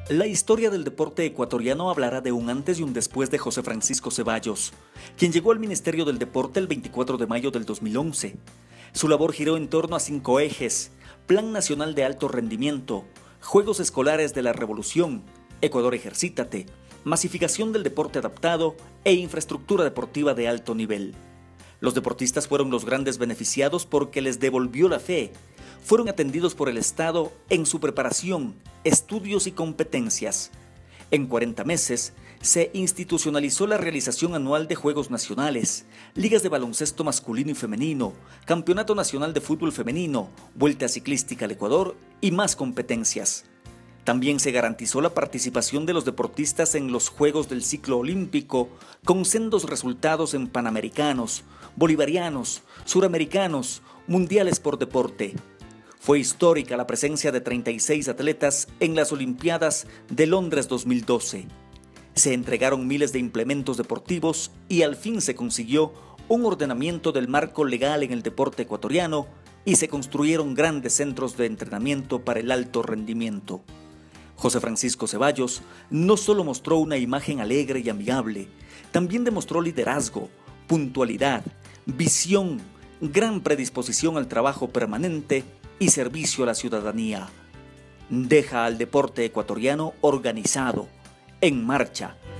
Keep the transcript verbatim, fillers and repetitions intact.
La historia del deporte ecuatoriano hablará de un antes y un después de José Francisco Ceballos, quien llegó al Ministerio del Deporte el veinticuatro de mayo del dos mil once. Su labor giró en torno a cinco ejes: Plan Nacional de Alto Rendimiento, Juegos Escolares de la Revolución, Ecuador Ejercítate, masificación del deporte adaptado e infraestructura deportiva de alto nivel. Los deportistas fueron los grandes beneficiados porque les devolvió la fe. Fueron atendidos por el Estado en su preparación, estudios y competencias. En cuarenta meses, se institucionalizó la realización anual de Juegos Nacionales, ligas de baloncesto masculino y femenino, Campeonato Nacional de Fútbol Femenino, Vuelta Ciclística al Ecuador y más competencias. También se garantizó la participación de los deportistas en los Juegos del Ciclo Olímpico, con sendos resultados en Panamericanos, Bolivarianos, Suramericanos, Mundiales por deporte. Fue histórica la presencia de treinta y seis atletas en las Olimpiadas de Londres dos mil doce. Se entregaron miles de implementos deportivos y al fin se consiguió un ordenamiento del marco legal en el deporte ecuatoriano y se construyeron grandes centros de entrenamiento para el alto rendimiento. José Francisco Ceballos no solo mostró una imagen alegre y amigable, también demostró liderazgo, puntualidad, visión, gran predisposición al trabajo permanente y servicio a la ciudadanía. Deja al deporte ecuatoriano organizado, en marcha.